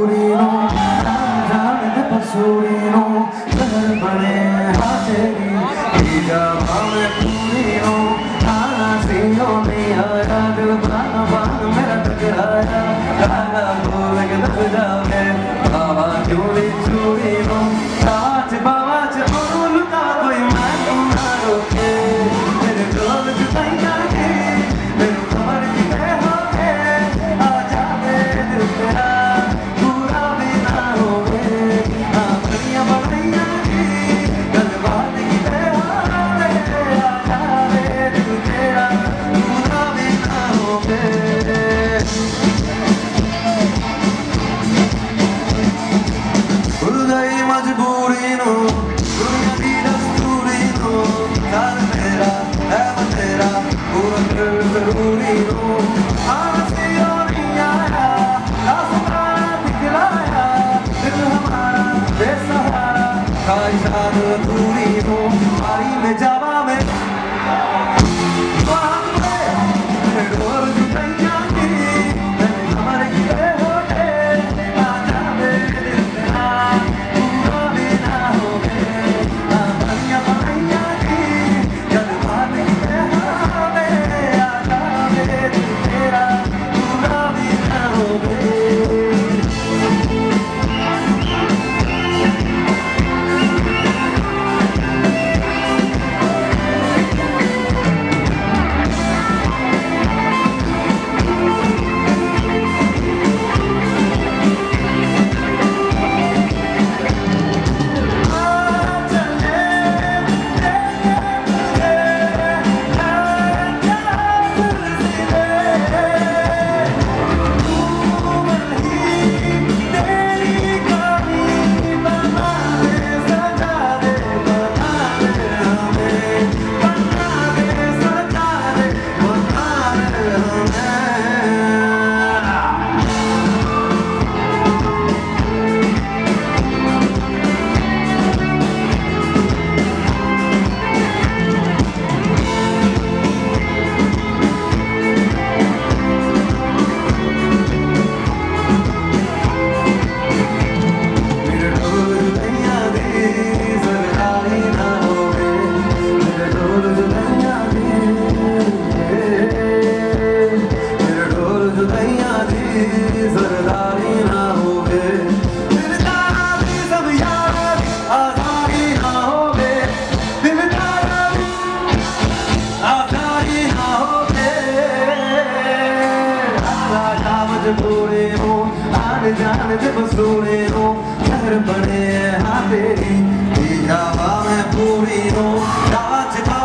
बसूरीनो जान दे बसूरीनो शहर बने हाँ तेरी जवां में पूरीनो आना सीनो नहीं आया दिल बाना बान मेरा टकराया गाना बोल के दस जाओगे बाबा क्यों भी चूरीनो बाबा चलो लुका कोई मैं तुम ना रोके मेरे डोल जुटाइया के मेरे कमर की हो के आ जावे दिल तेरा पूरा भी ना होवे बढ़िया बढ़िया की गलबात की हो रे आ जावे दिल तेरा पूरा भी ना होवे हृदय मजबूरी नो दुनिया की दस्तूरी नो यार मेरा है मन तेरा पूरा दिल जरूरी नो आसे और नहीं आया आसमां दिखलाया दिल हमारा बेसहारा खाइशान दूरी नो बारी में जावा में पूरे हो आने जाने दे बसूरे हो शहर बने हाँ तेरी जवां में पूरी हो